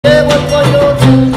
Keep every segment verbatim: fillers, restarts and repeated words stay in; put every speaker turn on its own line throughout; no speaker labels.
Llevo el coyote.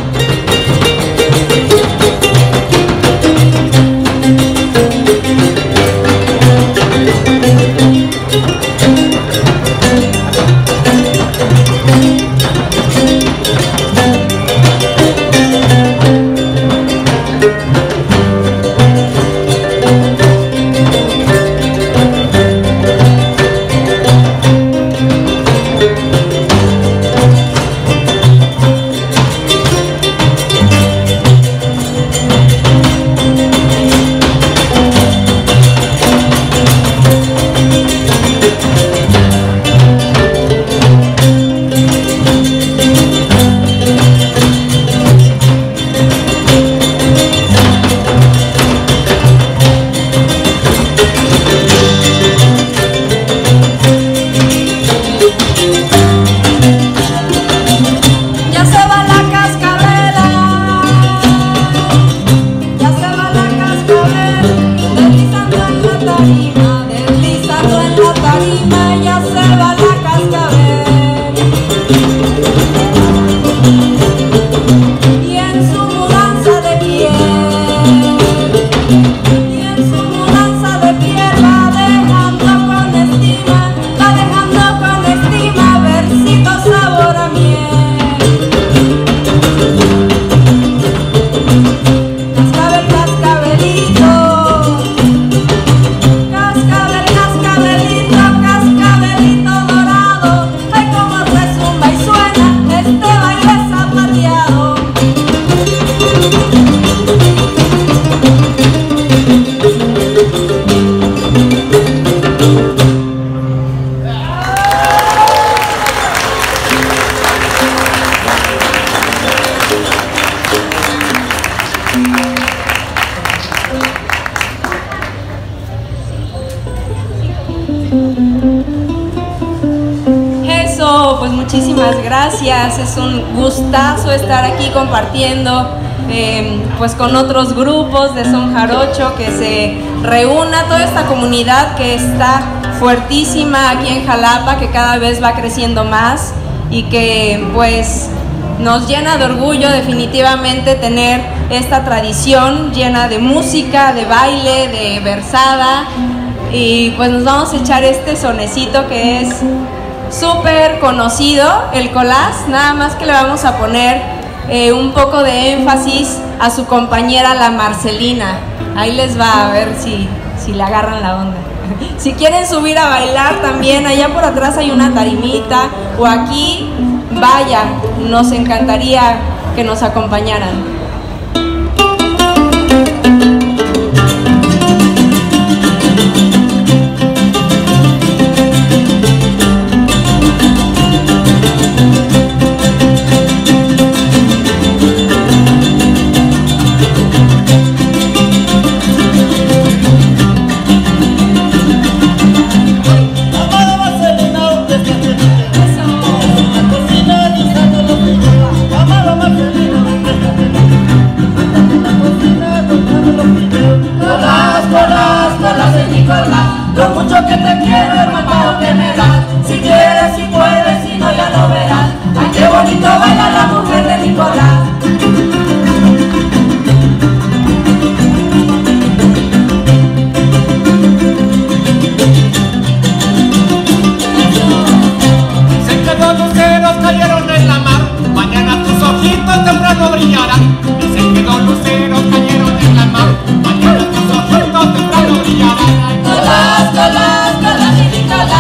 Pues muchísimas gracias, es un gustazo estar aquí compartiendo eh, pues con otros grupos de son jarocho, que se reúna toda esta comunidad que está fuertísima aquí en Jalapa, que cada vez va creciendo más y que pues nos llena de orgullo definitivamente tener esta tradición llena de música, de baile, de versada, y pues nos vamos a echar este sonecito que es súper conocido, el Colás, nada más que le vamos a poner eh, un poco de énfasis a su compañera la Marcelina. Ahí les va, a ver si, si le agarran la onda. Si quieren subir a bailar también, allá por atrás hay una tarimita, o aquí, vaya, nos encantaría que nos acompañaran.
Lo mucho que te quiero, hermano, que me das. Si quieres, si puedes, si no, ya lo verás. Ay, qué bonito baila la mujer de Nicolás.
Dicen que dos luceros cayeron en la mar, mañana tus ojitos temprano brillarán. Dicen que dos luceros cayeron en la mar, mañana tus ojitos temprano brillarán.
Colás, Colás, Colás y Nicolás.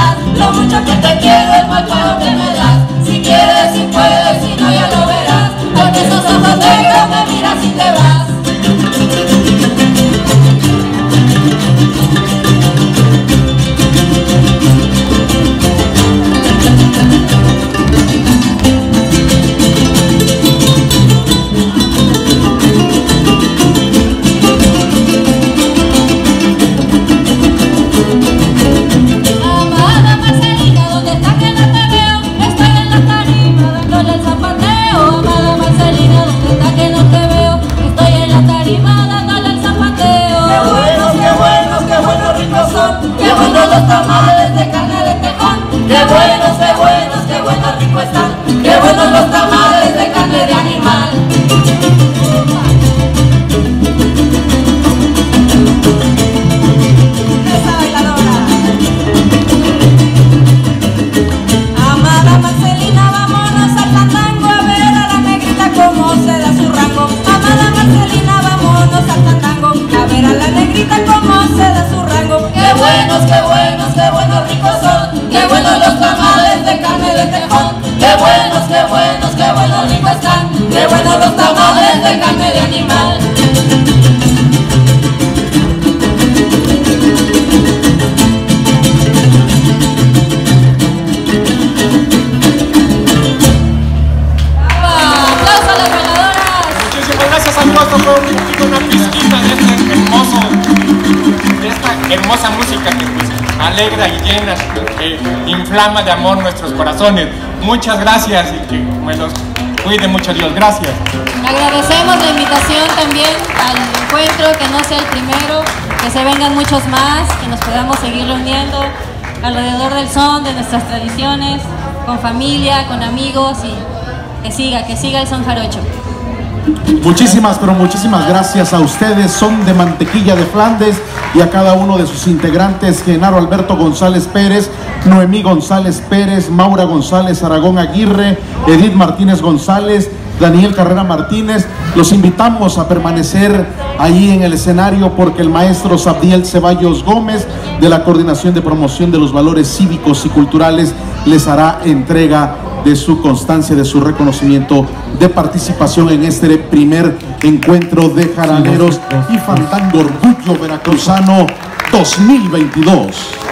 aplauso fue un poquito una pizquita de este hermoso, de esta hermosa música que pues alegra y llena, que inflama de amor nuestros corazones. Muchas gracias y que me los cuide mucho Dios. Gracias.
Agradecemos la invitación también al encuentro, que no sea el primero, que se vengan muchos más, que nos podamos seguir reuniendo alrededor del son, de nuestras tradiciones, con familia, con amigos, y que siga, que siga el son jarocho.
Muchísimas, pero muchísimas gracias a ustedes, Son de Mantequilla de Flandes, y a cada uno de sus integrantes: Genaro Alberto González Pérez, Noemí González Pérez, Maura González Aragón Aguirre, Edith Martínez González, Daniel Carrera Martínez. Los invitamos a permanecer ahí en el escenario porque el maestro Sabdiel Ceballos Gómez, de la Coordinación de Promoción de los Valores Cívicos y Culturales, les hará entrega de su constancia, de su reconocimiento de participación en este primer encuentro de jaraneros y fandango Orgullo Veracruzano dos mil veintidós.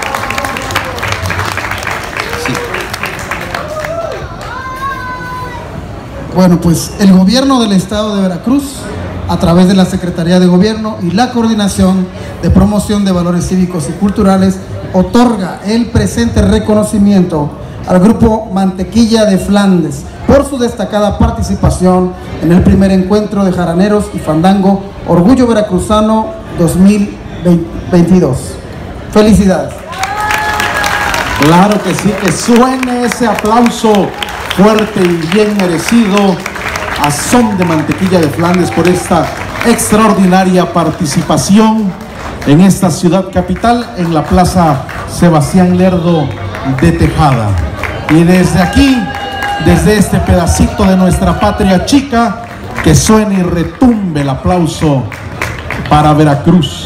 Sí. Bueno, pues el gobierno del estado de Veracruz, a través de la Secretaría de Gobierno y la Coordinación de Promoción de Valores Cívicos y Culturales, otorga el presente reconocimiento al grupo Mantequilla de Flandes por su destacada participación en el primer encuentro de jaraneros y fandango Orgullo Veracruzano dos mil veintidós. Felicidades.
Claro que sí, que suene ese aplauso fuerte y bien merecido a Son de Mantequilla de Flandes por esta extraordinaria participación en esta ciudad capital, en la Plaza Sebastián Lerdo de Tejada. Y desde aquí, desde este pedacito de nuestra patria chica, que suene y retumbe el aplauso para Veracruz.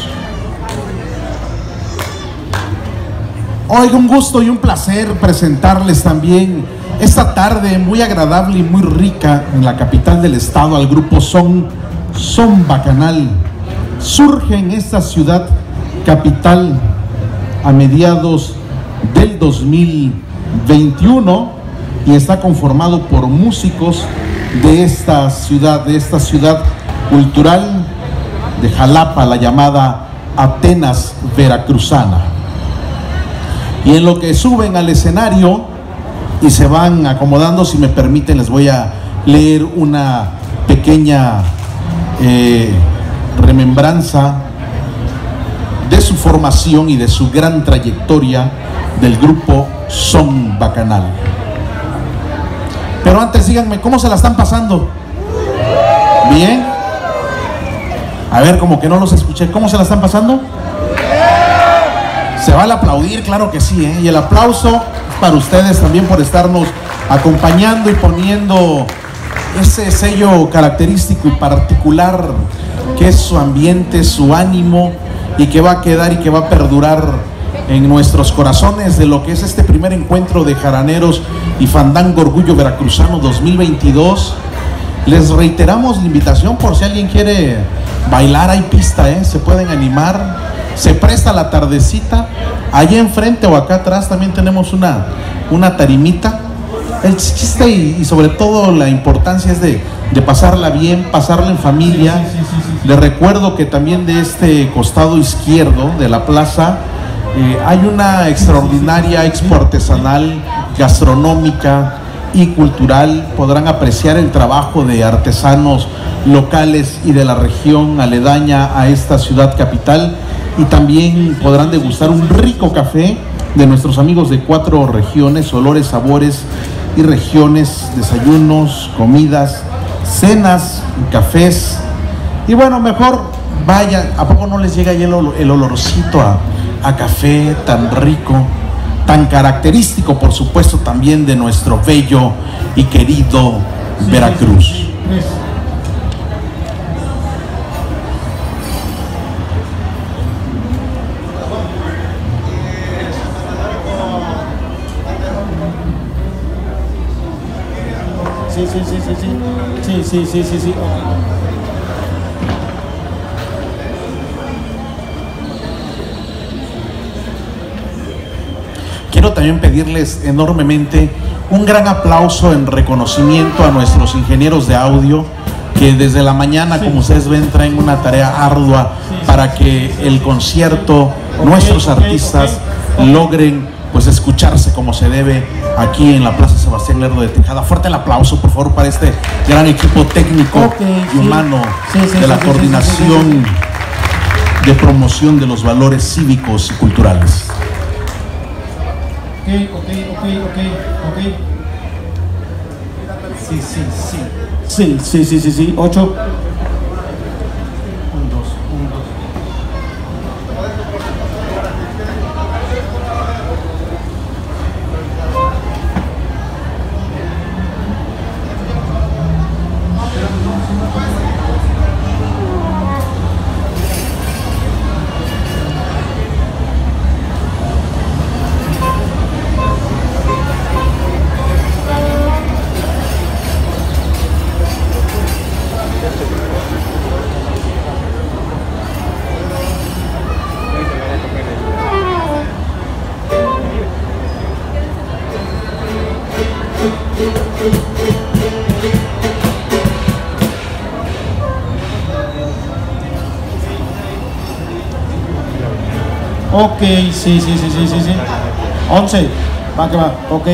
Oiga, un gusto y un placer presentarles también esta tarde muy agradable y muy rica en la capital del estado al grupo Son, Son Bacanal. Surge en esta ciudad capital a mediados del dos mil veintiuno y está conformado por músicos de esta ciudad, de esta ciudad cultural de Jalapa, la llamada Atenas Veracruzana. Y en lo que suben al escenario y se van acomodando, si me permiten, les voy a leer una pequeña eh, remembranza de su formación y de su gran trayectoria del grupo Son Bacanal. Pero antes díganme, ¿cómo se la están pasando? ¿Bien? A ver, como que no los escuché. ¿Cómo se la están pasando? Se vale aplaudir, claro que sí, ¿eh? Y el aplauso es para ustedes también por estarnos acompañando y poniendo ese sello característico y particular que es su ambiente, su ánimo, y que va a quedar y que va a perdurar en nuestros corazones de lo que es este primer encuentro de jaraneros y fandango Orgullo Veracruzano dos mil veintidós. Les reiteramos la invitación por si alguien quiere bailar, hay pista, ¿eh? Se pueden animar, se presta la tardecita. Allá enfrente o acá atrás también tenemos una, una tarimita. El chiste y, y sobre todo la importancia es de, de pasarla bien, pasarla en familia. Les recuerdo que también de este costado izquierdo de la plaza eh, hay una extraordinaria expo artesanal, gastronómica y cultural. Podrán apreciar el trabajo de artesanos locales y de la región aledaña a esta ciudad capital, y también podrán degustar un rico café de nuestros amigos de cuatro regiones, olores, sabores y regiones, desayunos, comidas, cenas, cafés. Y bueno, mejor vayan, ¿a poco no les llega ahí el, ol el olorcito a, a café tan rico, tan característico, por supuesto, también de nuestro bello y querido Veracruz?
Sí, sí, sí, sí, sí, sí, sí, sí, sí, sí.
Quiero también pedirles enormemente un gran aplauso en reconocimiento a nuestros ingenieros de audio, que desde la mañana, como ustedes ven, traen una tarea ardua para que el concierto, nuestros artistas logren pues escucharse como se debe aquí en la Plaza Sebastián Lerdo de Tejada. Fuerte el aplauso, por favor, para este gran equipo técnico
Okay,
y humano
sí. Sí, sí,
de la
sí, sí,
coordinación
sí, sí, sí.
de promoción de los valores cívicos y culturales.
Ok, ok, ok, ok, ok. Sí, sí, sí. Sí, sí, sí, sí, sí. Ocho. Un, dos, un, dos. Ok, sí, sí, sí, sí, sí, sí. once. Va que va, ok.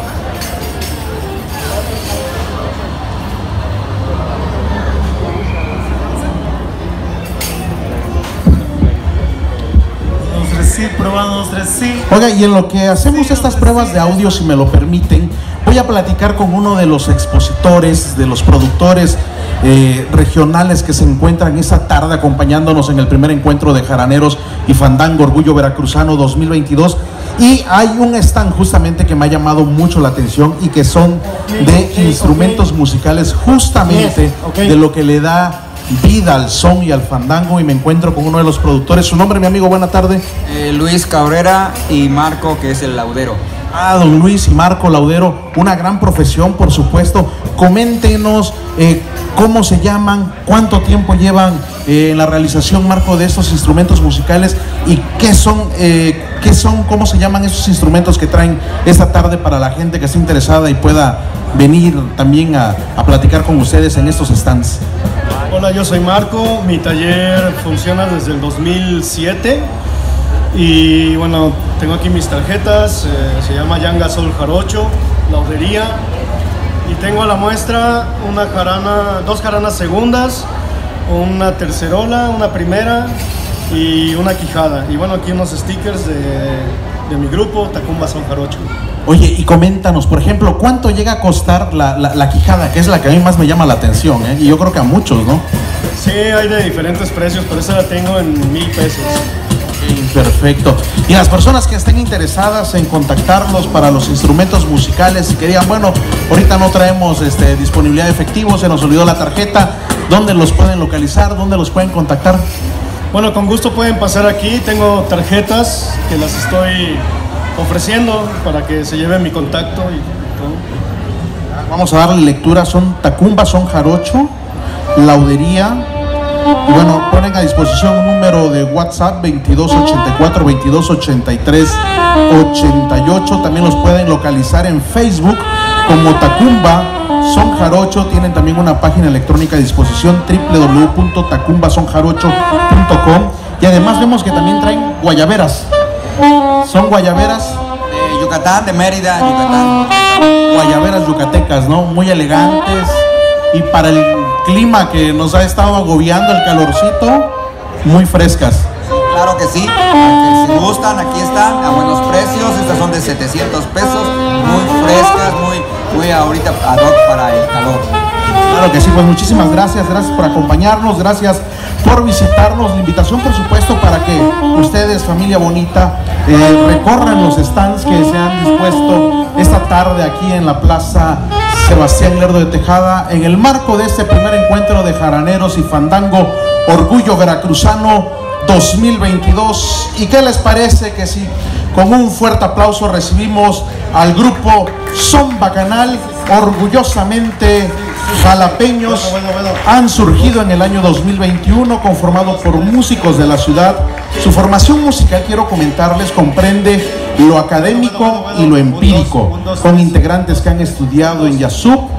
Dos, tres, sí, probando, dos, tres, sí.
Oiga, y en lo que hacemos estas pruebas de audio, si me lo permiten, voy a platicar con uno de los expositores, de los productores eh, regionales que se encuentran esta tarde acompañándonos en el primer encuentro de Jaraneros y Fandango Orgullo Veracruzano dos mil veintidós. Y hay un stand justamente que me ha llamado mucho la atención y que son de
okay,
instrumentos
okay.
musicales justamente
Yes, okay.
de lo que le da vida al son y al fandango, y me encuentro con uno de los productores. Su nombre, mi amigo, buena tarde.
Eh, Luis Cabrera y Marco, que es el laudero.
Ah, don Luis y Marco Laudero, una gran profesión, por supuesto. Coméntenos eh, cómo se llaman, cuánto tiempo llevan eh, en la realización, Marco, de estos instrumentos musicales y qué son, eh, qué son, cómo se llaman esos instrumentos que traen esta tarde para la gente que esté interesada y pueda venir también a, a platicar con ustedes en estos stands.
Hola, yo soy Marco, mi taller funciona desde el dos mil siete y bueno, tengo aquí mis tarjetas, eh, se llama Yanga Sol Jarocho, laudería, y tengo a la muestra una jarana, dos jaranas segundas, una tercerola, una primera y una quijada, y bueno, aquí unos stickers de, de mi grupo, Tacumba Son Jarocho.
Oye, y coméntanos, por ejemplo, ¿cuánto llega a costar la, la, la quijada, que es la que a mí más me llama la atención, ¿eh? Y yo creo que a muchos, ¿no?
Sí, hay de diferentes precios, pero esa la tengo en mil pesos.
Perfecto. Y las personas que estén interesadas en contactarlos para los instrumentos musicales y que digan, bueno, ahorita no traemos este, disponibilidad de efectivo, se nos olvidó la tarjeta, ¿dónde los pueden localizar? ¿Dónde los pueden contactar?
Bueno, con gusto pueden pasar aquí, tengo tarjetas que las estoy ofreciendo para que se lleven mi contacto y todo.
Vamos a darle lectura, son Tacumba Son Jarocho, laudería. Y bueno, ponen a disposición un número de WhatsApp veintidós ochenta y cuatro, veintidós ochenta y tres, ochenta y ocho. También los pueden localizar en Facebook como Tacumba Son Jarocho. Tienen también una página electrónica a disposición, doble u doble u doble u punto tacumba son jarocho punto com. Y además vemos que también traen guayaberas. Son guayaberas
De Yucatán, de Mérida, Yucatán.
guayaberas yucatecas, ¿no? Muy elegantes. Y para el clima que nos ha estado agobiando, el calorcito, muy frescas.
Claro que sí, que si gustan, aquí están a buenos precios. Estas son de setecientos pesos, muy frescas, muy, muy ahorita ad hoc para el calor.
Claro que sí, pues muchísimas gracias, gracias por acompañarnos, gracias por visitarnos. La invitación, por supuesto, para que ustedes, familia bonita, eh, recorran los stands que se han dispuesto esta tarde aquí en la Plaza Sebastián Lerdo de Tejada, en el marco de este primer encuentro de Jaraneros y Fandango Orgullo Veracruzano dos mil veintidós. ¿Y qué les parece que si con un fuerte aplauso recibimos al grupo Son Bacanal? Orgullosamente jalapeños, han surgido en el año dos mil veintiuno, conformado por músicos de la ciudad. Su formación musical, quiero comentarles, comprende lo académico y lo empírico, con integrantes que han estudiado en Yasup,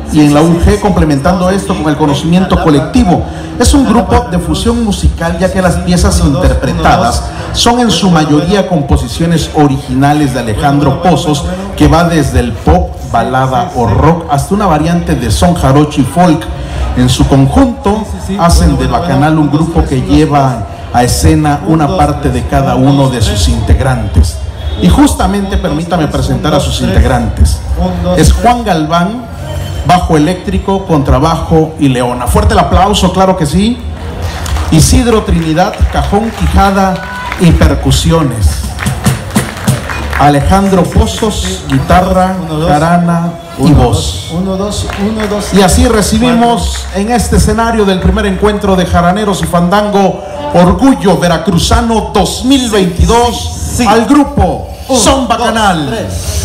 y en la U G, complementando esto con el conocimiento colectivo. Es un grupo de fusión musical, ya que las piezas interpretadas son en su mayoría composiciones originales de Alejandro Pozos, que va desde el pop, balada o rock hasta una variante de son, jarocho y folk. En su conjunto hacen de Bacanal un grupo que lleva a escena una parte de cada uno de sus integrantes. Y justamente permítame presentar a sus integrantes. Es Juan Galván, bajo eléctrico, contrabajo y leona. Fuerte el aplauso, claro que sí. Isidro Trinidad, cajón, quijada y percusiones. Alejandro Pozos, guitarra, jarana y voz.
Uno, dos, uno, dos.
Y así recibimos en este escenario del primer encuentro de jaraneros y fandango Orgullo Veracruzano dos mil veintidós sí, sí. al grupo Uno, Son Bacanal.
Dos,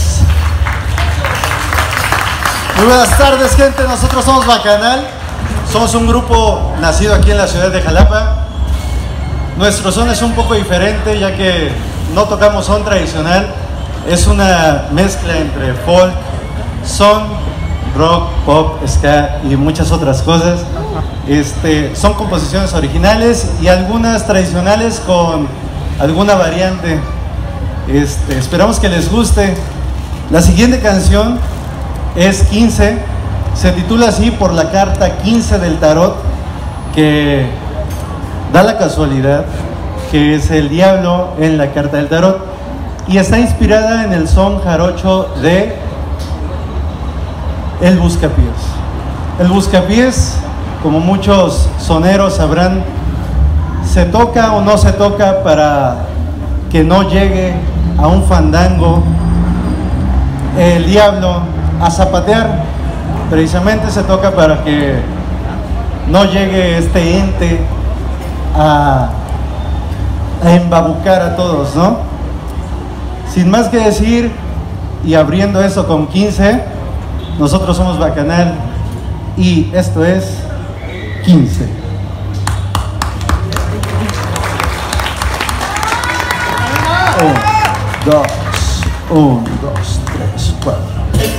Muy buenas tardes, gente. Nosotros somos Bacanal. Somos un grupo nacido aquí en la ciudad de Jalapa. Nuestro son es un poco diferente, ya que no tocamos son tradicional. Es una mezcla entre folk, son, rock, pop, ska y muchas otras cosas. Este, son composiciones originales y algunas tradicionales con alguna variante. Este, esperamos que les guste. La siguiente canción es quince. Se titula así por la carta quince del tarot, que da la casualidad que es el diablo en la carta del tarot, y está inspirada en el son jarocho de El Buscapiés. El Buscapiés, como muchos soneros sabrán, se toca o no se toca para que no llegue a un fandango el diablo a zapatear. Precisamente se toca para que no llegue este ente a, a embabucar a todos, ¿no? Sin más que decir, y abriendo eso con quince, nosotros somos Bacanal y esto es quince. Un, dos, un, dos, tres, cuatro.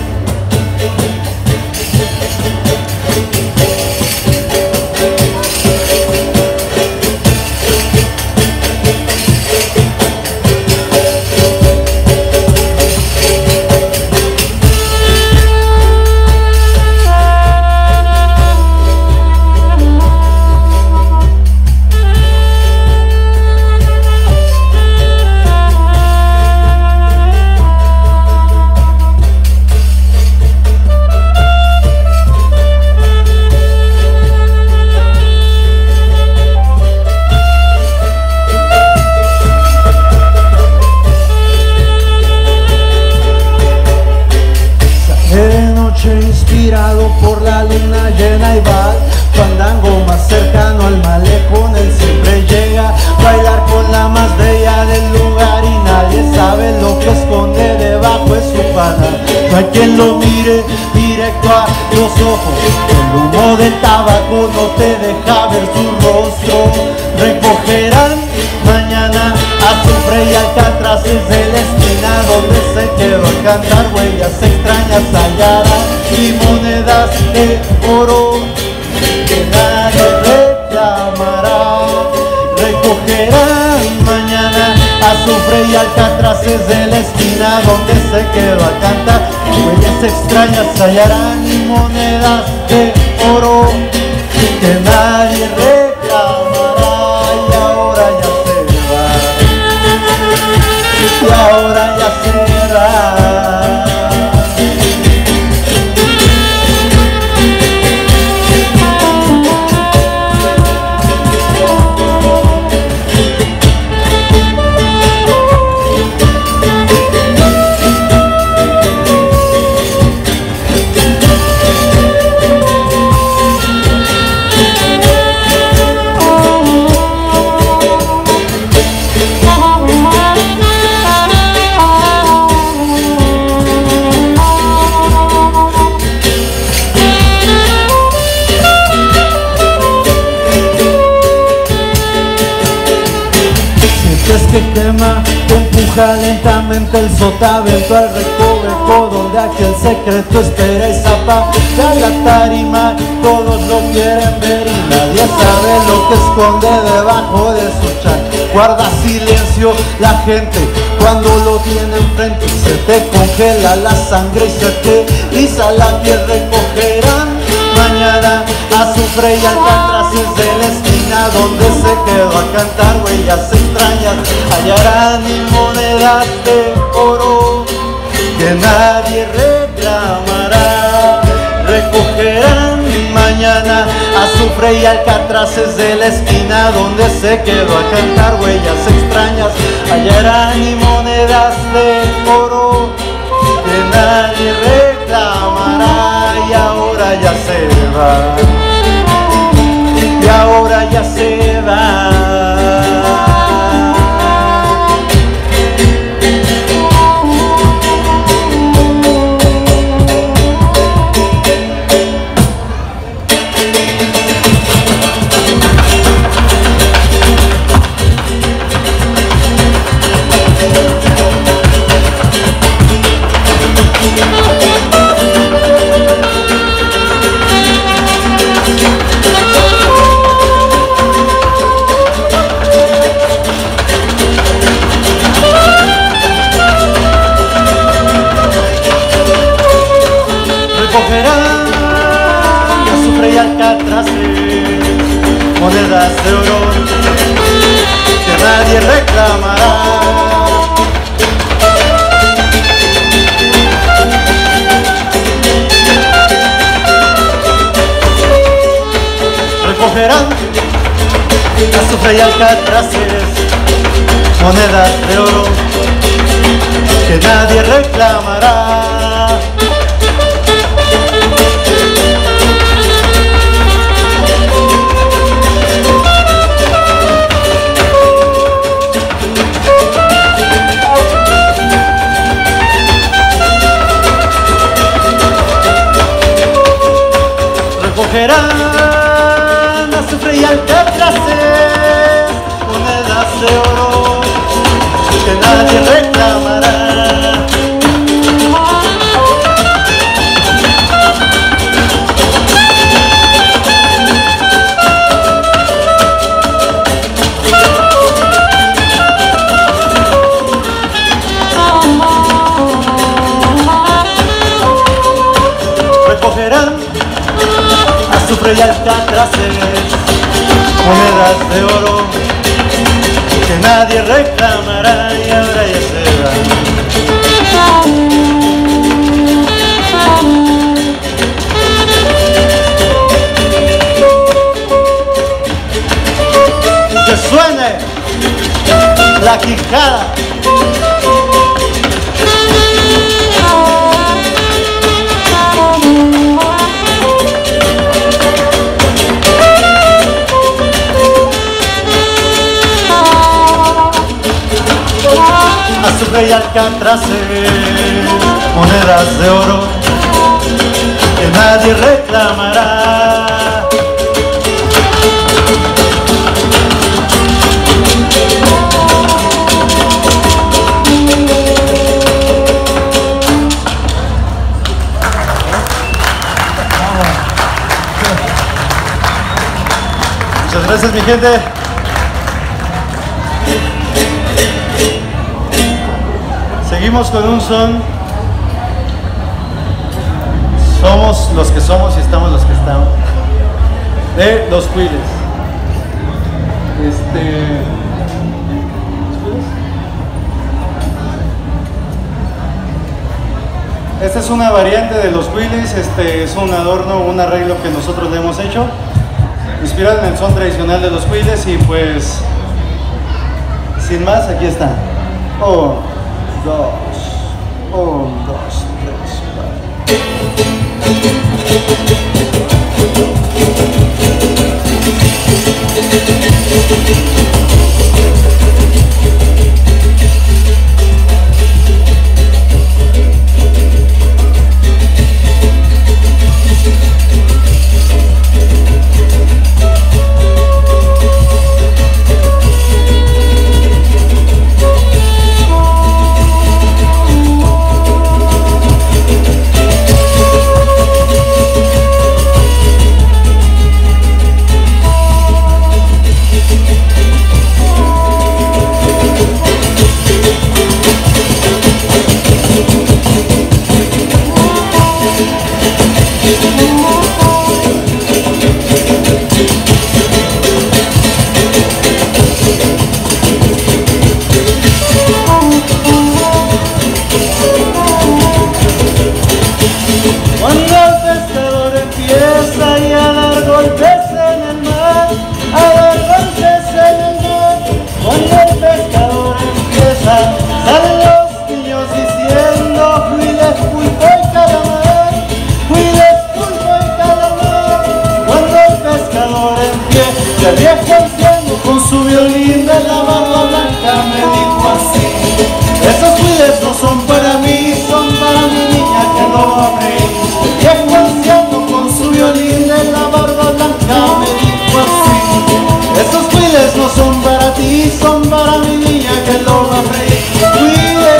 Inspirado por la luna llena y va fandango más cercano al malecón, él siempre llega a bailar con la más bella del lugar y nadie sabe lo que esconde debajo de su pana. No hay quien lo mire directo a los ojos, el humo del tabaco no te deja ver su rostro. Recogerán mañana azufre y alcatraces de la esquina donde se quedó a cantar, huellas extrañas hallarán y monedas de oro que nadie reclamará. Recogerán mañana azufre y alcatraces de la esquina donde se quedó a cantar, huellas extrañas hallarán y monedas de oro que nadie reclamará. Y ahora ya se va, y ahora ya se va. Que quema con Baja lentamente el sotavento al recoveco donde aquel secreto espera y zapa de la tarima. Todos lo quieren ver y nadie sabe lo que esconde debajo de su chat. Guarda silencio la gente cuando lo tiene enfrente, se te congela la sangre y se te eriza la piel. Recogerán mañana azufre y alcatraces de la esquina donde se quedó a cantar huellas extrañas. Hallarán mil monedas de oro que nadie reclamará. Recogerán mañana azufre y alcatraces de la esquina donde se quedó a cantar huellas extrañas. Hallarán mil monedas de oro que nadie reclamará. Y ahora ya se va, y ahora ya se va. Monedas de oro que nadie reclamará. Recogerán azufre y alcatraces, monedas de oro que nadie reclamará. Recogerán azufre y alcatraces, monedas de oro que nadie reclamará. Recogerán azufre y alcatraces, monedas de oro que nadie reclamará. Y ahora ya se va. Que suene la quijada. Azufre y alcatraces, monedas de oro que nadie reclamará. Muchas gracias, mi gente. Seguimos con un son. Somos los que somos y estamos los que estamos. De Los Cuiles. Este. Esta es una variante de Los Cuiles. Este es un adorno, un arreglo que nosotros le hemos hecho, inspirado en el son tradicional de Los Cuiles. Y pues, sin más, aquí está. Oh. Dos, un, dos, tres, cuatro. El viejo anciano con su violín de la barba blanca me dijo así: esos cuides no son para mí, son para mi niña que no va a reír. El viejo anciano con su violín de la barba blanca me dijo así: esos cuides no son para ti, son para mi niña que no va a reír. Cuide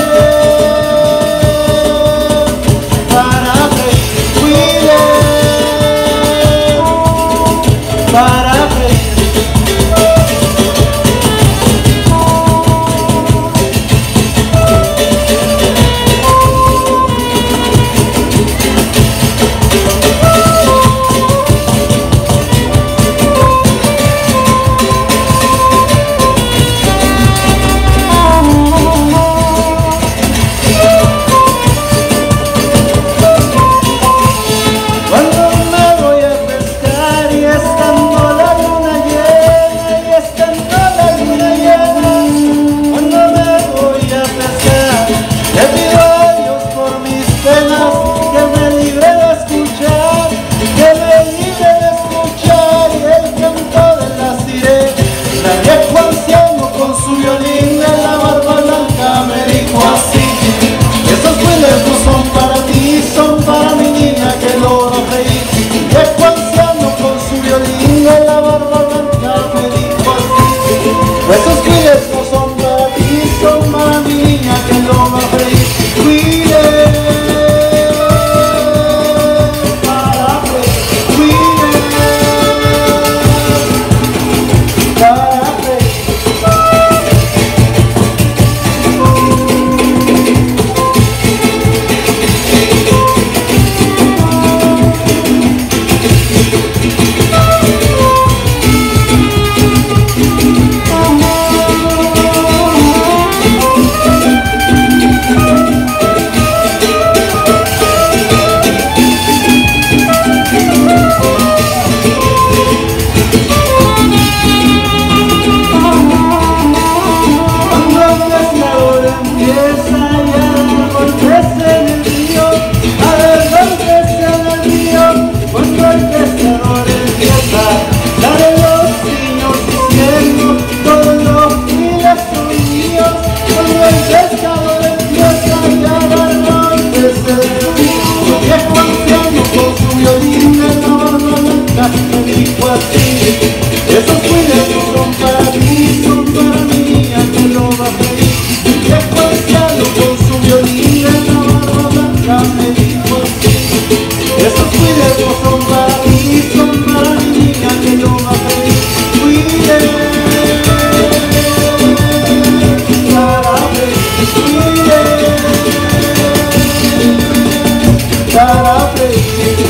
para reír, cuide para reír. Esos cuides no son para ti, son para mi niña que no va a reír. Cuide para reír, cuide para reír. Esos cuides no son para ti, son para mi niña que no va a reír. Viejo anciano con su violín de la barba blanca me dijo así: esos cuides no son para ti, son para mi niña que no va a reír. Cuide para reír, cuide para reír.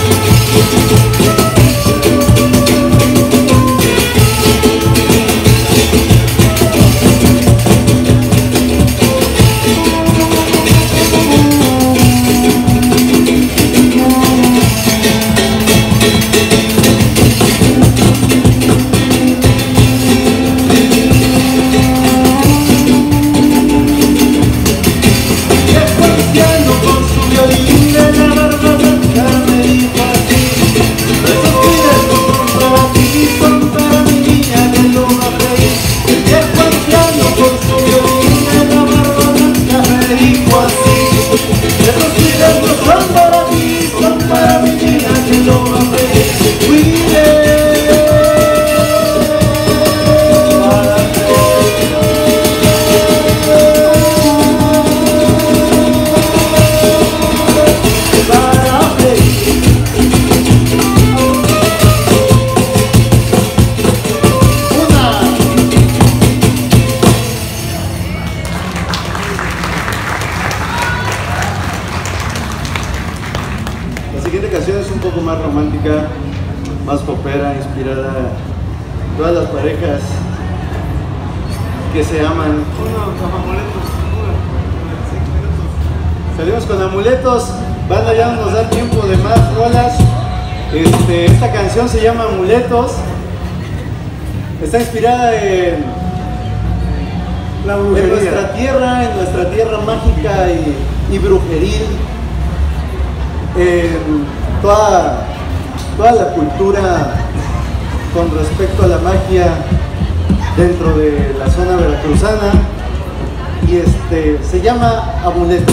Más popera, inspirada en todas las parejas que se aman. Salimos con Amuletos, banda, ya no nos da tiempo de más rolas. Este, esta canción se llama Amuletos, está inspirada en, la en nuestra tierra, en nuestra tierra mágica y, y brujeril, en toda toda la cultura con respecto a la magia dentro de la zona veracruzana y este, se llama amuletos.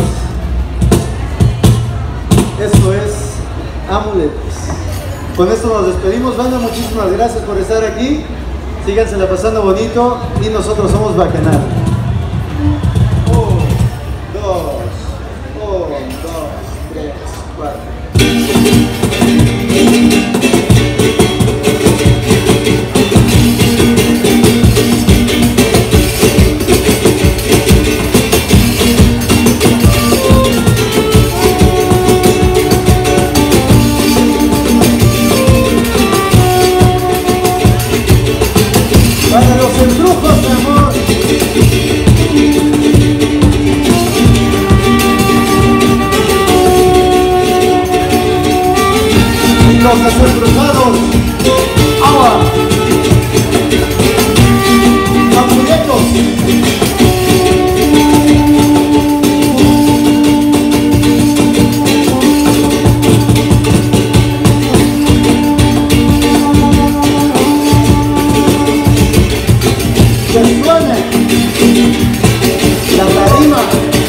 Esto es amuletos. Con esto nos despedimos, banda, muchísimas gracias por estar aquí, sígansela pasando bonito y nosotros somos Bacanal. Un, dos, un, dos, tres, cuatro. Para los embrujos, amor. Y los desembrujados. Agua. Amuletos. La tarima.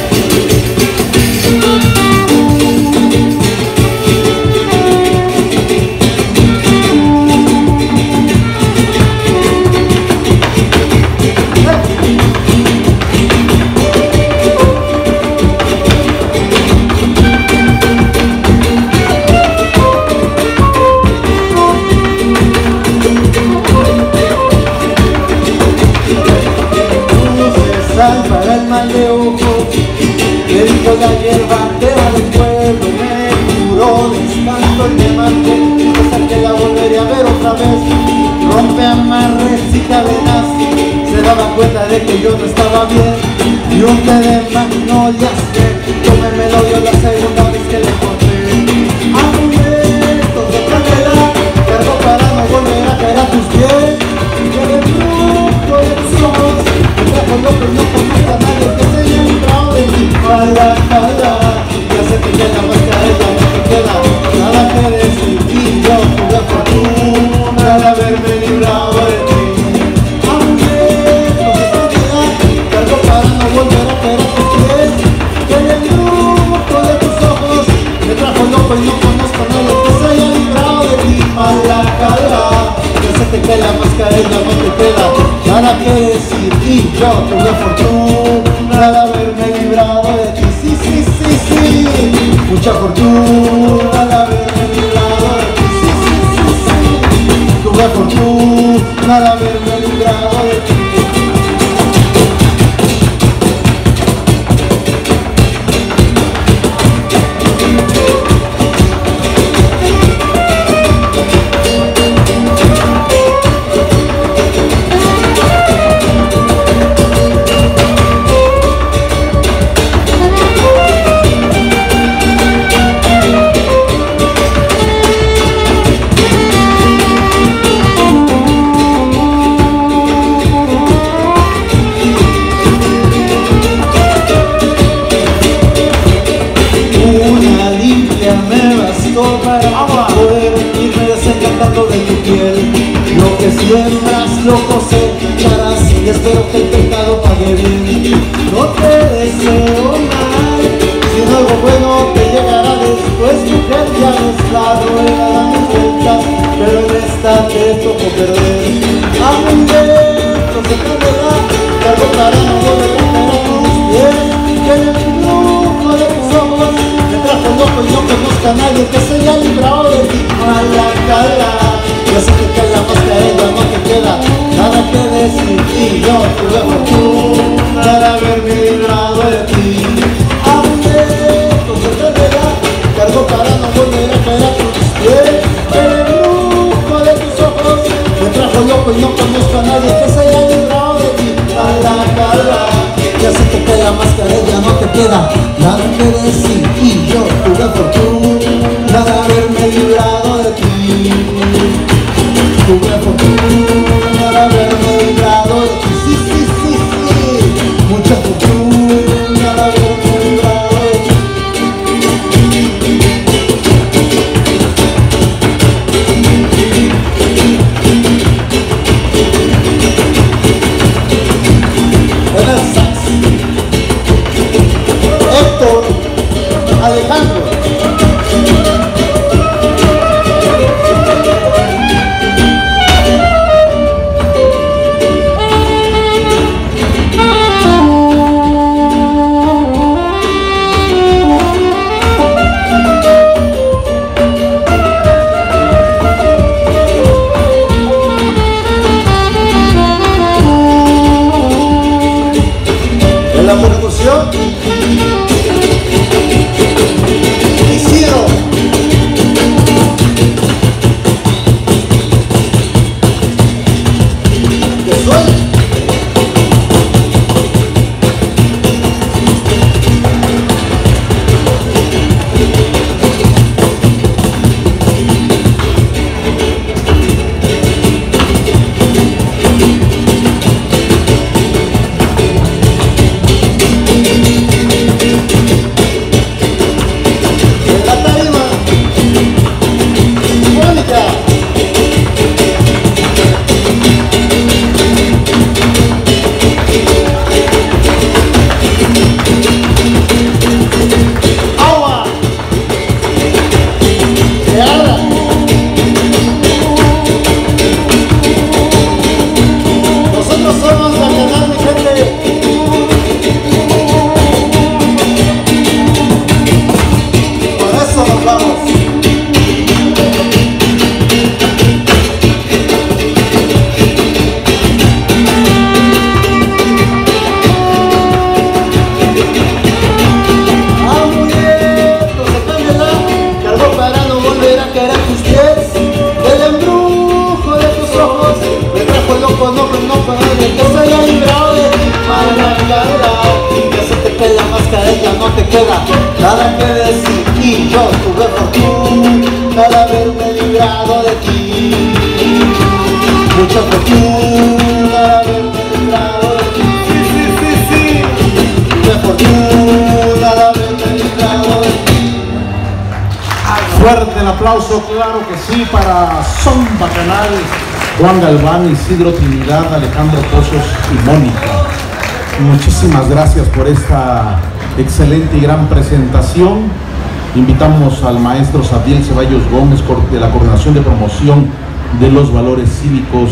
Para el mal de ojo, le dijo la hierbantera del pueblo, me curó de espanto y me marché, hasta que la volvería a ver otra vez. Rompe amarres y cadenas, se daba cuenta de que yo no estaba bien, y un té de magnolias que me me lo dio la segunda vez que le encontré. Amuletos de candela, cargo para no volver a caer a tus pies, que el brujo de tus ojos trajo loco y no conozco a nadie que se haya librado de mi mala cara. Ya sé que ya la mascarilla no te queda nada que decir y yo tuve fortuna de haberme librado de ti. Amuletos de candela, cargo para no volver a caer a tus pies, que el brujo de tus ojos me trajo loco y no conozco a nadie que se haya librado de mi mala cara. Ya sé que la mascarilla no te queda nada que decir y yo tuve fortuna de haberme librado de ti. Sí, sí, sí, sí, mucha fortuna de haberme librado de ti. Sí, sí, sí, sí, tuve fortuna de haberme librado de ti. Para poder irme desencantando de tu piel. Lo que siembras lo cosecharás y espero que el pecado pague bien. No te deseo mal, sino algo bueno te llegará después. Mujer, ya ves la rueda da mis vueltas, pero en esta te tocó perder. Amuletos de candela, cargo para no volver a caer a tus pies, que en el brujo de tus ojos me trajo loco y no conozco a nadie que se haya librado de ti mala cara. Ya sé que la mascarilla no te queda nada que decir y yo tuve fortuna de haberme librado de ti. Amuletos de candela, cargo para no volver a caer a tus pies, que el brujo de tus ojos me trajo loco y no conozco a nadie que se haya librado de ti mala cara. Ya sé que la mascarilla no te queda nada que decir y yo tuve fortuna de haberme librado de ti. Tuve fortuna de haberme librado de ti. Sí, sí, sí, sí, mucha fortuna de haberme librado de ti. Isidro. Isidro. ¿Qué soy? Nada que decir y yo tuve fortuna de haberme librado de ti. Mucha fortuna de haberme librado de ti. Sí, sí, sí, sí. Tuve fortuna de haberme librado de ti.
Fuerte el aplauso, claro que sí, para Son Bacanal, Juan Galván, Isidro Trinidad, Alejandro Pozos y Mónica. Muchísimas gracias por esta excelente y gran presentación. Invitamos al maestro Sabiel Ceballos Gómez de la Coordinación de Promoción de los Valores Cívicos.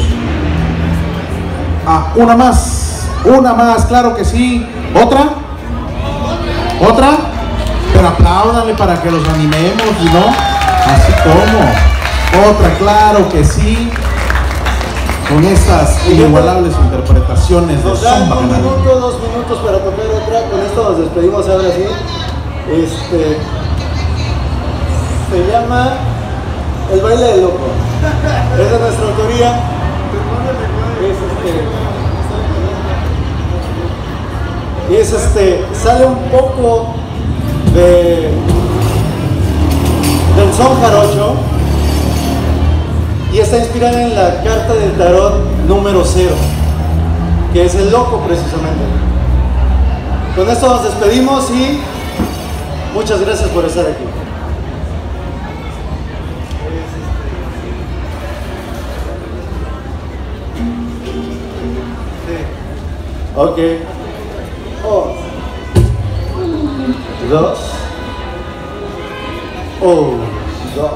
Ah, una más, una más, claro que sí. ¿Otra? ¿Otra? Pero apláudanle para que los animemos, ¿no? Así como. Otra, claro que sí. Con estas inigualables interpretaciones de
Nos dan un minuto, dos minutos para tocar otra. Con esto nos despedimos ahora sí. Este se llama El Baile del Loco. Es de nuestra autoría. Es este. Y es este. Sale un poco de del son jarocho. Y está inspirada en la carta del tarot número cero, que es el loco precisamente. Con esto nos despedimos y muchas gracias por estar aquí. Ok. Oh. Dos. Oh. Dos.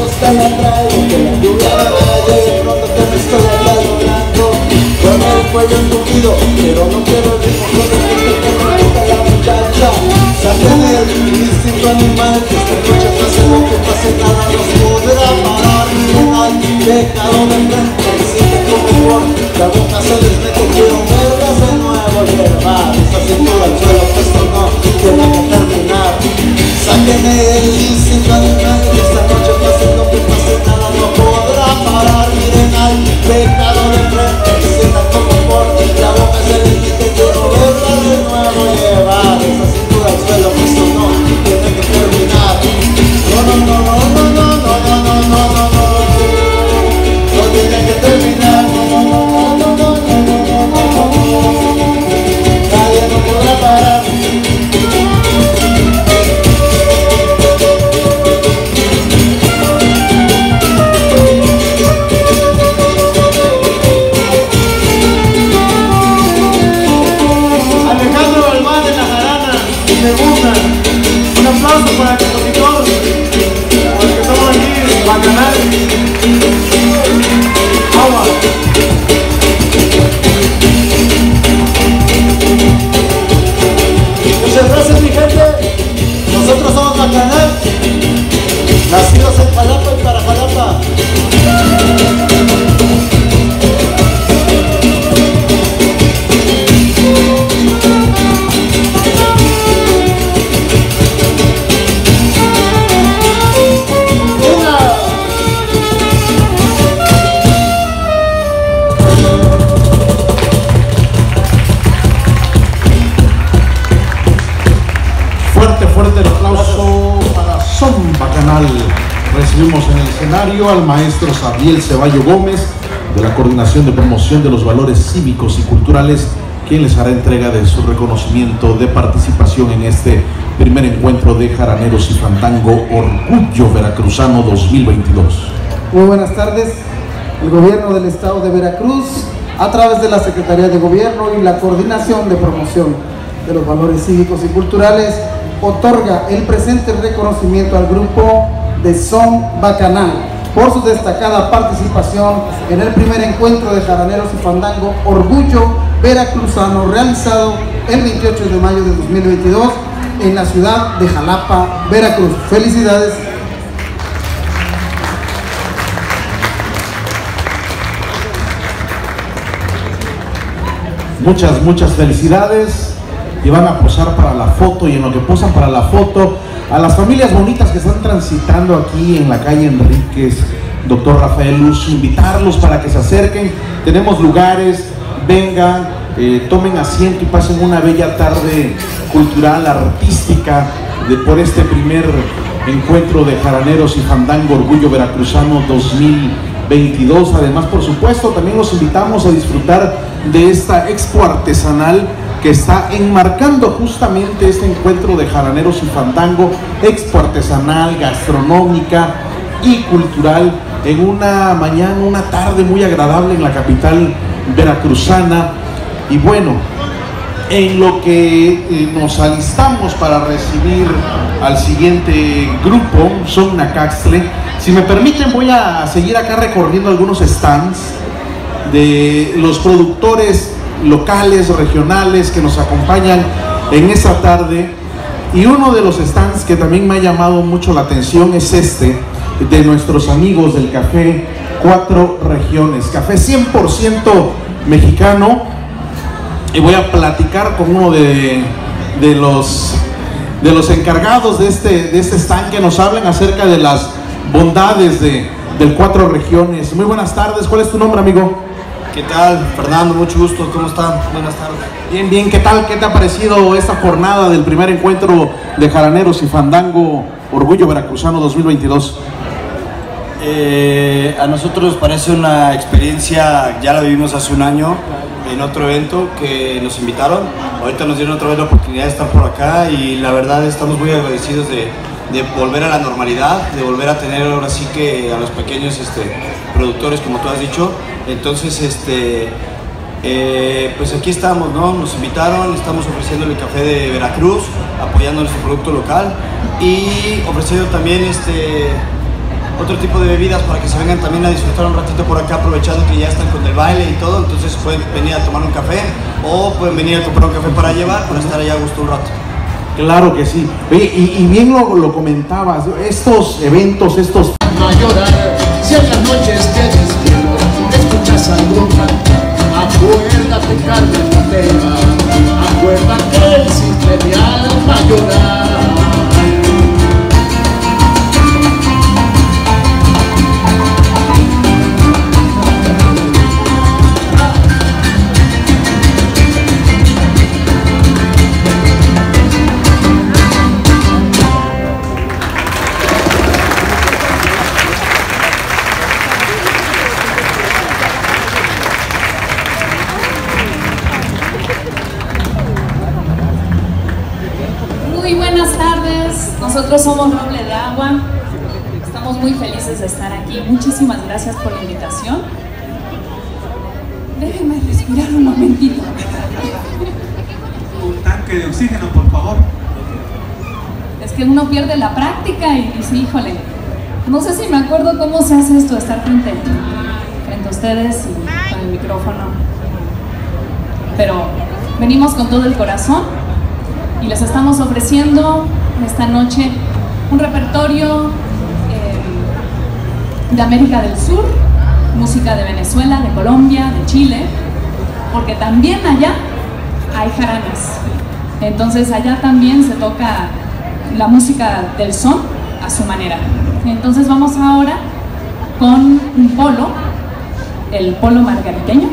te la traigo, que la lluvia me vaya y de pronto que me estoy acalorando. Con el cuello entupido, pero no quiero el ritmo con el que te pregunta la muchacha. Saquen el instinto animal, que esta noche pase lo que pase, nada nos podrá parar. Miren al pecado de frente, siente como por la boca se les mete, quiero verlas de nuevo llevar esa cintura al suelo, que esto no tiene que terminar. Saquen el instinto animal, que esta noche pase lo que pase, nada no podrá parar. Miren al pecado de frente, sientan como por la boca se les mete, quiero verlas de nuevo llevar esa cintura al suelo, que esto no tiene que terminar. No, no, no, no, no, no, no, no, no, no, no, no, no tiene que terminar. No, no, no, no, no, no, no, no, no, no, nadie nos podrá parar.
Alejandro Galván en la jarana, segunda. Un aplauso para el compositor, por el que estamos aquí, Bacanal. Agua.
Muchas gracias, mi gente. Nosotros somos Bacanal, nacidos en Jalapa y para Jalapa.
Fuerte el aplauso para Son Bacanal. Recibimos en el escenario al maestro Sabriel Ceballo Gómez, de la Coordinación de Promoción de los Valores Cívicos y Culturales, quien les hará entrega de su reconocimiento de participación en este primer encuentro de Jaraneros y Fandango Orgullo Veracruzano dos mil veintidós.
Muy buenas tardes. El Gobierno del Estado de Veracruz, a través de la Secretaría de Gobierno y la Coordinación de Promoción de los Valores Cívicos y Culturales, otorga el presente reconocimiento al grupo de Son Bacanal por su destacada participación en el primer encuentro de Jaraneros y Fandango Orgullo Veracruzano, realizado el veintiocho de mayo de dos mil veintidós en la ciudad de Jalapa, Veracruz. Felicidades.
Muchas, muchas felicidades. Y van a posar para la foto, y en lo que posan para la foto, a las familias bonitas que están transitando aquí en la calle Enríquez, doctor Rafael Luz, invitarlos para que se acerquen. Tenemos lugares, vengan, eh, tomen asiento y pasen una bella tarde cultural, artística, de, por este primer encuentro de Jaraneros y Fandango Orgullo Veracruzano dos mil veintidós. Además, por supuesto, también los invitamos a disfrutar de esta expo artesanal que está enmarcando justamente este encuentro de Jaraneros y Fandango, expo artesanal, gastronómica y cultural, en una mañana, una tarde muy agradable en la capital veracruzana. Y bueno, en lo que eh, nos alistamos para recibir al siguiente grupo, Son Nacaxtle, si me permiten voy a seguir acá recorriendo algunos stands de los productores locales, regionales que nos acompañan en esta tarde. Y uno de los stands que también me ha llamado mucho la atención es este, de nuestros amigos del Café Cuatro Regiones, café cien por ciento mexicano. Y voy a platicar con uno de, de, los, de los encargados de este, de este stand, que nos hablan acerca de las bondades de, del Cuatro Regiones. Muy buenas tardes, ¿cuál es tu nombre, amigo?
¿Qué tal? Fernando, mucho gusto, ¿cómo están? Buenas tardes.
Bien, bien, ¿qué tal? ¿Qué te ha parecido esta jornada del primer encuentro de Jaraneros y Fandango Orgullo Veracruzano dos mil veintidós?
Eh, a nosotros nos parece una experiencia, ya la vivimos hace un año en otro evento que nos invitaron. Ahorita nos dieron otra vez la oportunidad de estar por acá y la verdad estamos muy agradecidos de, de volver a la normalidad, de volver a tener ahora sí que a los pequeños este, productores, como tú has dicho. Entonces, este, eh, pues aquí estamos, ¿no? Nos invitaron, estamos ofreciendo el café de Veracruz, apoyando nuestro producto local y ofreciendo también este, otro tipo de bebidas para que se vengan también a disfrutar un ratito por acá, aprovechando que ya están con el baile y todo. Entonces pueden venir a tomar un café o pueden venir a comprar un café para llevar, para estar allá a gusto un rato.
Claro que sí. Oye, y, y bien lo, lo comentabas, estos eventos, estos...
A llorar, si en las noches que despierto escuchas algo cantar, acuérdate Carmen Matera, acuérdate el simple de alma llorar.
Nosotros somos Roble de Agua, estamos muy felices de estar aquí, muchísimas gracias por la invitación. Déjenme respirar un momentito.
Un tanque de oxígeno, por favor.
Es que uno pierde la práctica y dice, híjole, no sé si me acuerdo cómo se hace esto de estar frente, frente a ustedes y con el micrófono. Pero venimos con todo el corazón y les estamos ofreciendo esta noche un repertorio eh, de América del Sur, música de Venezuela, de Colombia, de Chile, porque también allá hay jaranas. Entonces allá también se toca la música del son a su manera. Entonces vamos ahora con un polo, el polo margariteño.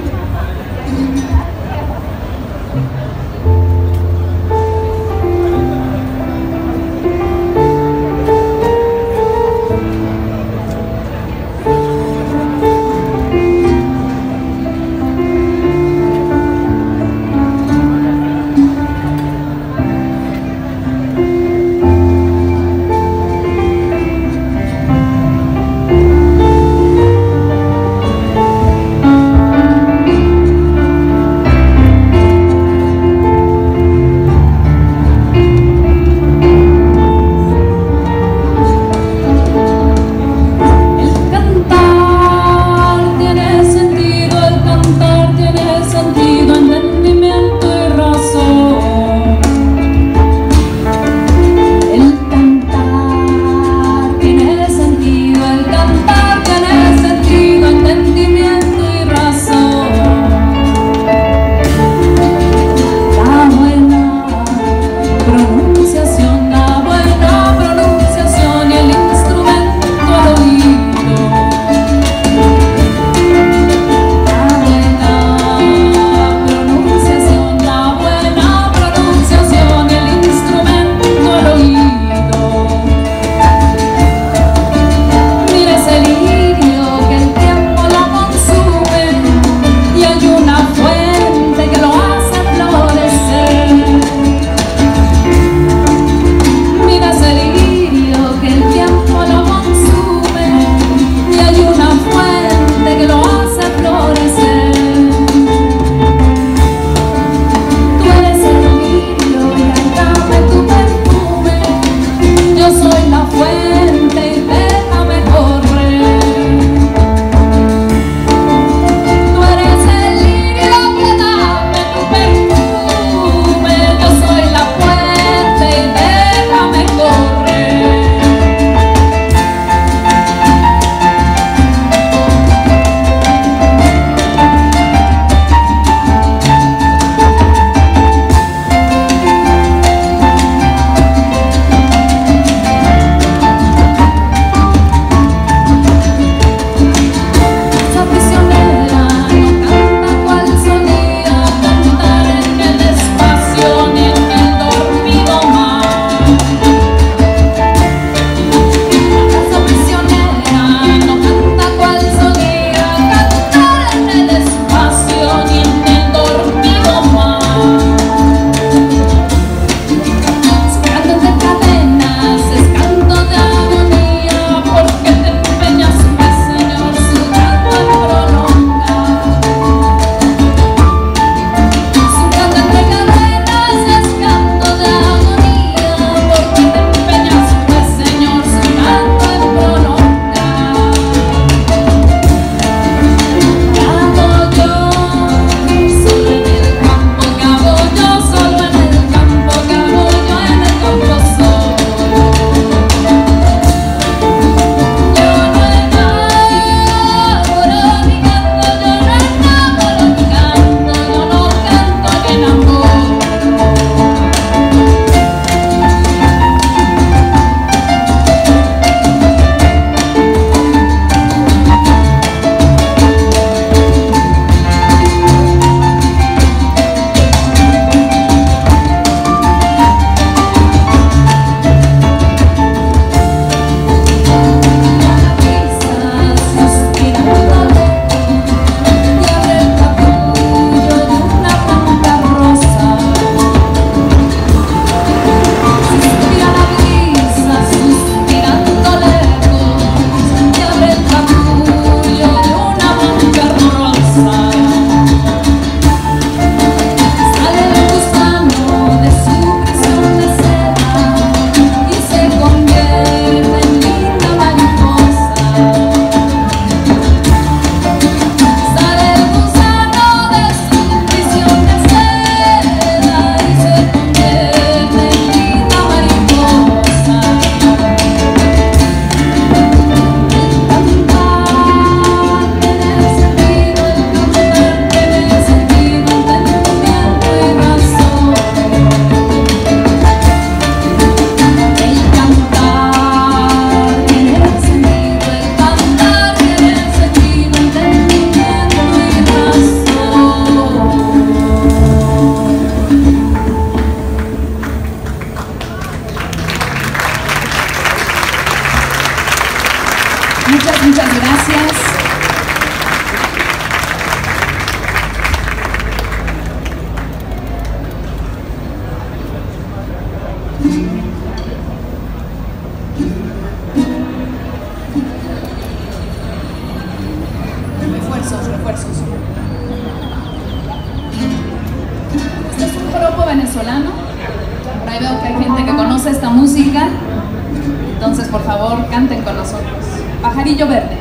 gracias. Refuerzos, refuerzos. Este es un grupo venezolano. Por ahí veo que hay gente que conoce esta música. Entonces, por favor, canten con nosotros. Pajarillo Verde.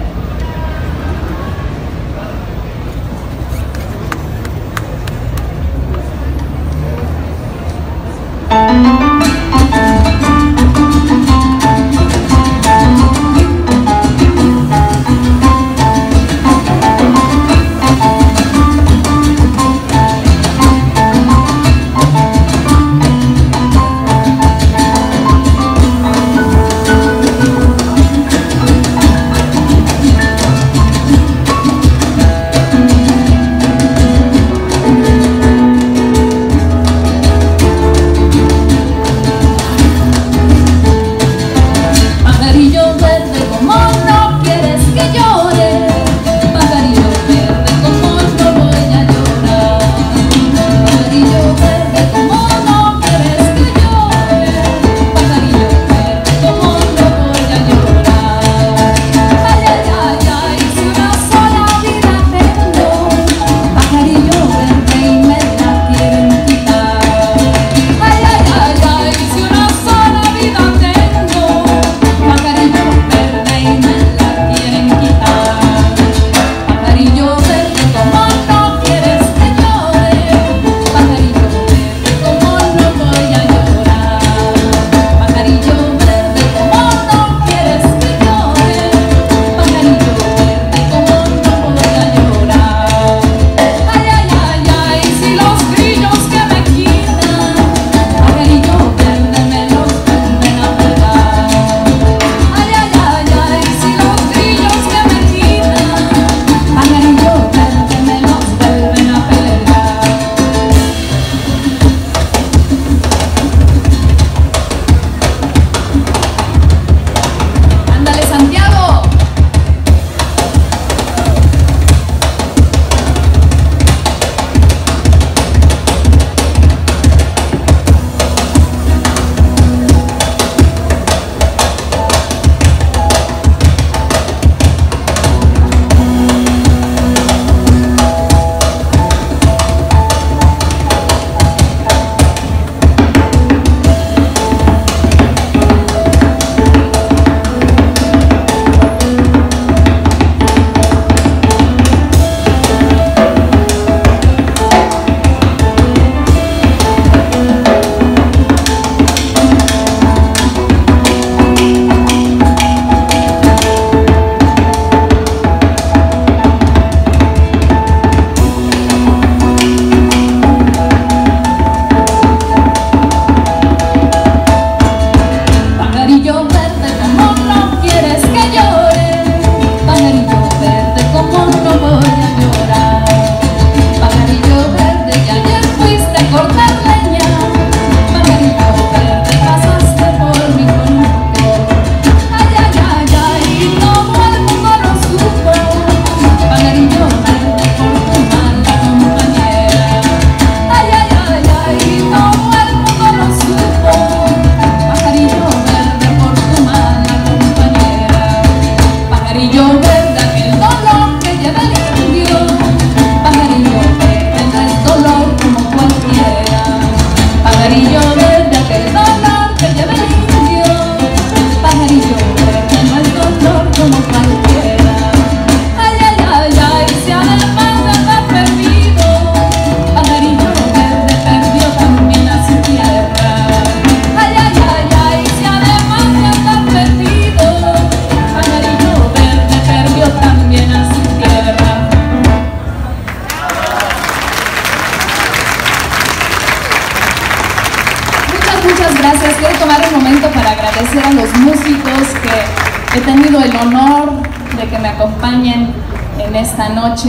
gracias. Quiero tomar un momento para agradecer a los músicos que he tenido el honor de que me acompañen en esta noche.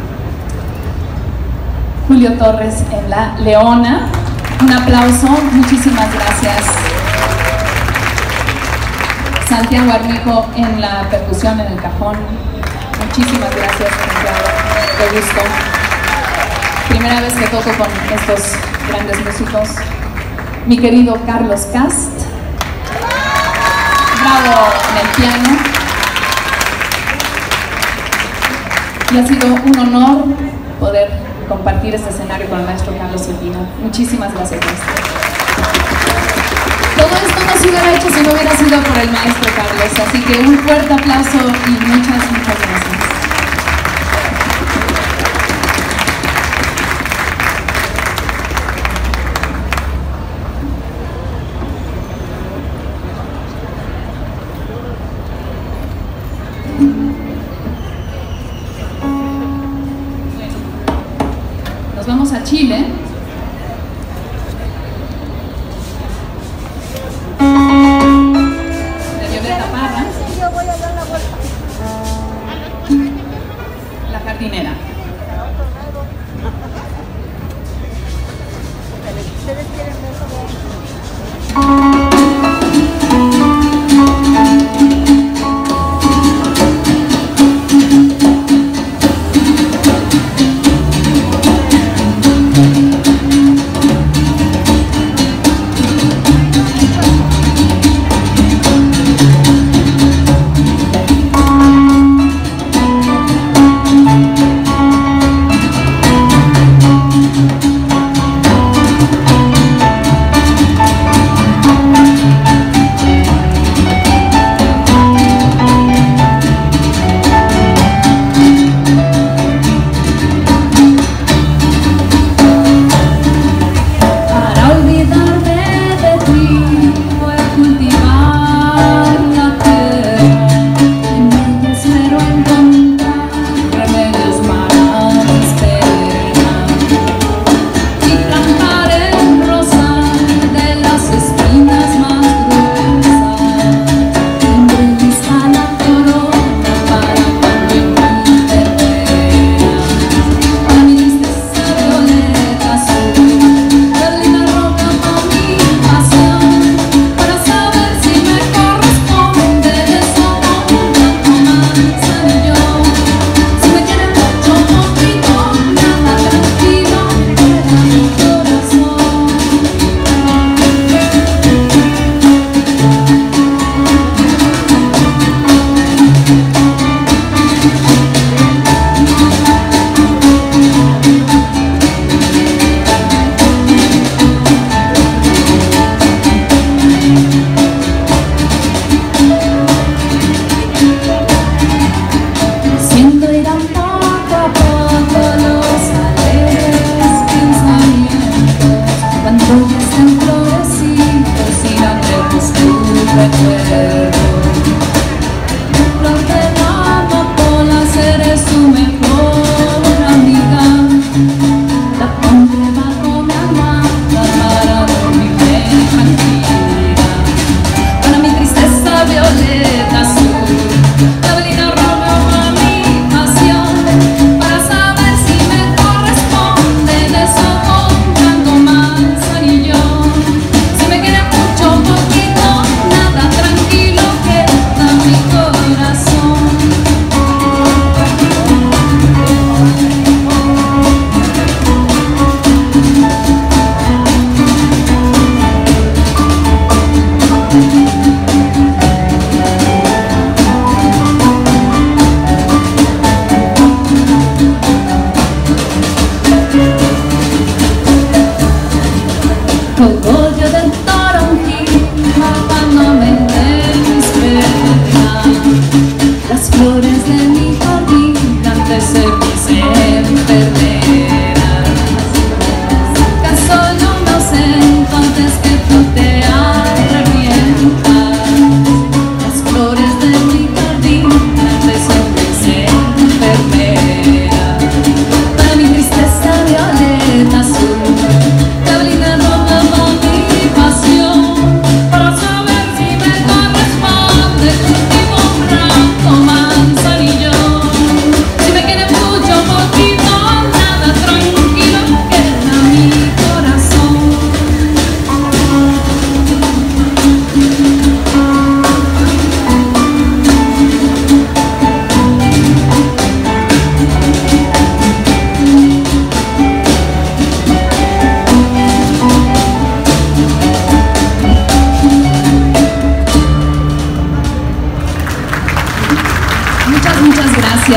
Julio Torres en la leona. Un aplauso, muchísimas gracias. Santiago Armijo en la percusión, en el cajón. Muchísimas gracias, Santiago. Qué gusto. Primera vez que toco con estos grandes músicos. Mi querido Carlos Cast. Bravo en el piano. Y ha sido un honor poder compartir este escenario con el maestro Carlos Silvino. Muchísimas gracias, maestro. Todo esto no se hubiera hecho si no hubiera sido por el maestro Carlos, así que un fuerte aplauso y muchas, muchas gracias. Nos vamos a Chile. La jardinera.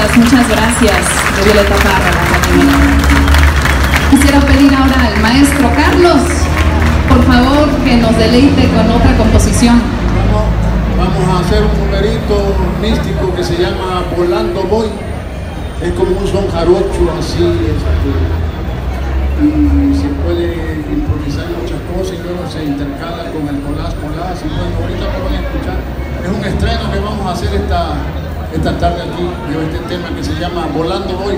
gracias, muchas gracias de Violeta Parra, la primera. Quisiera pedir ahora al maestro Carlos, por favor, que nos deleite con otra composición.
Vamos, vamos a hacer un numerito místico que se llama Volando Voy. Es como un son jarocho así, este, y se puede improvisar muchas cosas y luego se intercala con el colás, colás, y bueno, ahorita lo van a escuchar. Es un estreno que vamos a hacer esta, esta tarde aquí, de este tema que se llama Volando Voy.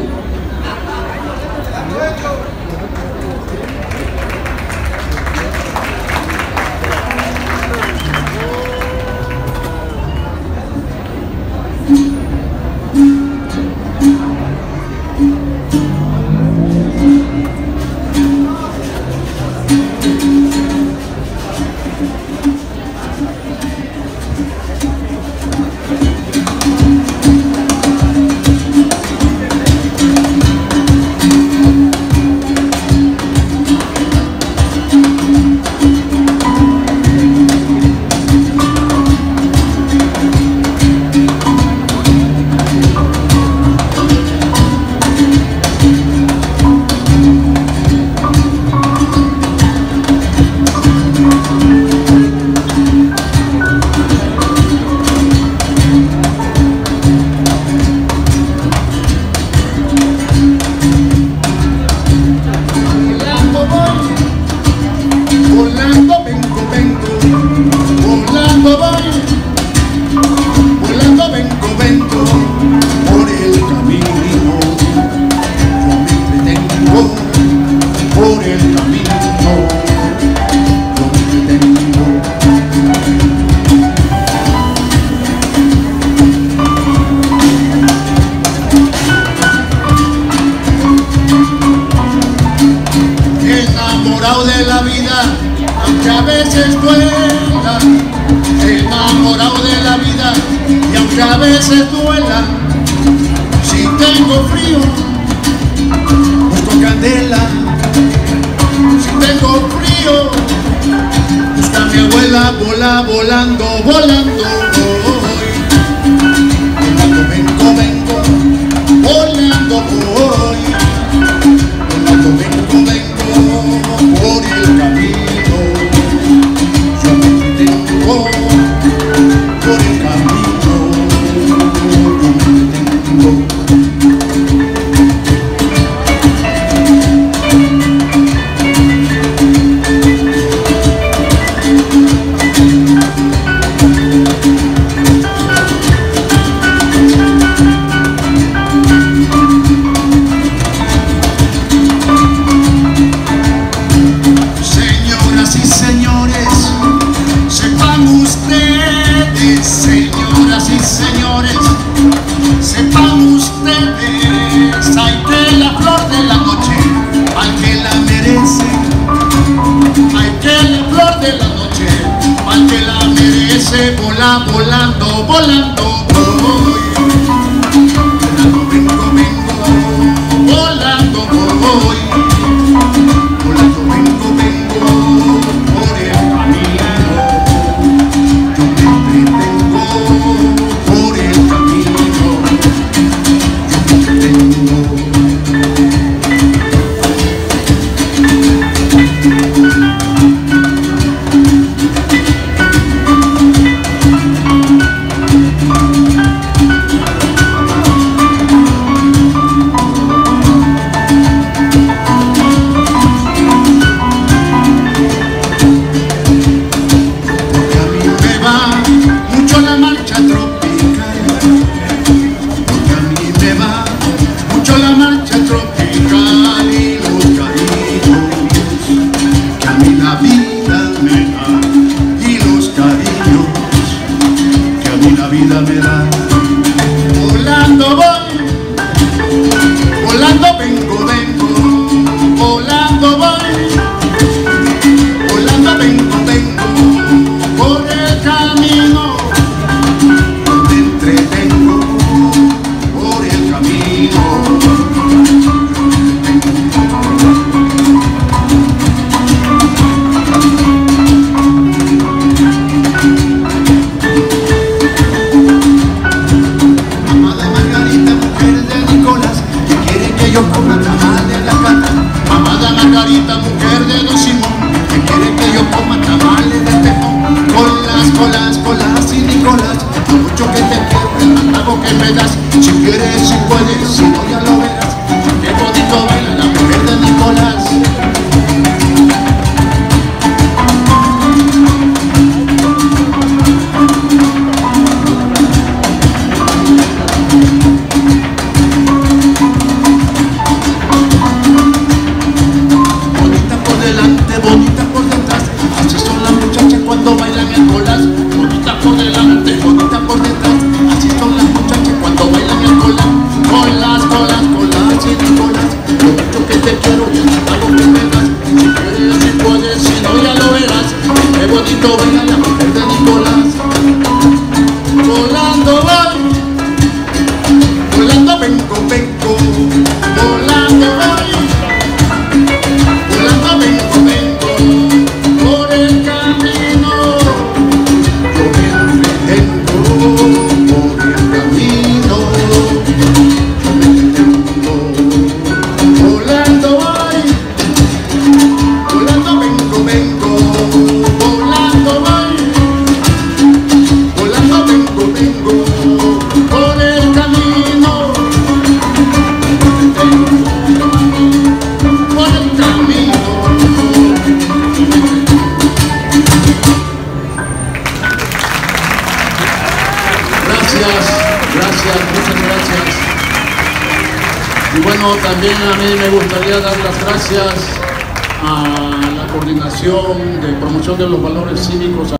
quieres, si puedes, si no ya lo verás. Qué bonito baila la mujer de Nicolás. Bonita por delante, bonita por detrás, así son las muchachas cuando bailan el colás. Bonita por delante, bonita por detrás, así son las muchachas cuando bailan el colás. Colas, colas, colas y Nicolás, lo mucho que te quiero y el pago que me das. Si quieres, si puedes, si no ya lo verás. Qué bonito baila la mujer de Nicolás. Volando voy, volando vengo, vengo, volando voy, volando vengo, vengo, por el camino. Yo me entretengo por el camino. Yo me entretengo, volando voy, volando vengo, vengo, volando voy, volando vengo, vengo, por el camino. Por el camino. Gracias, gracias, muchas gracias. Y bueno, también a mí me gustaría dar las gracias a la Coordinación de Promoción de los Valores Cívicos.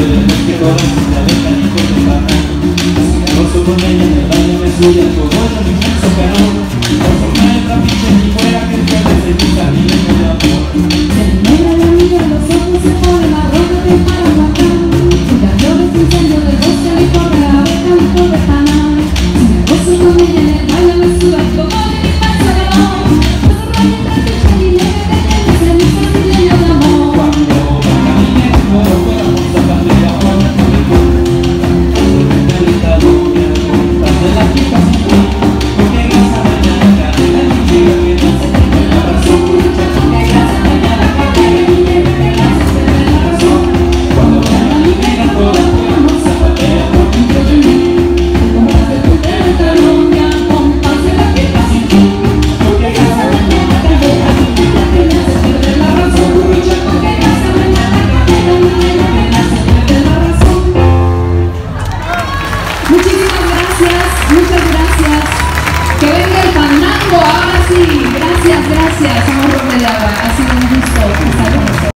Con ella en el baile me subía el cogollo.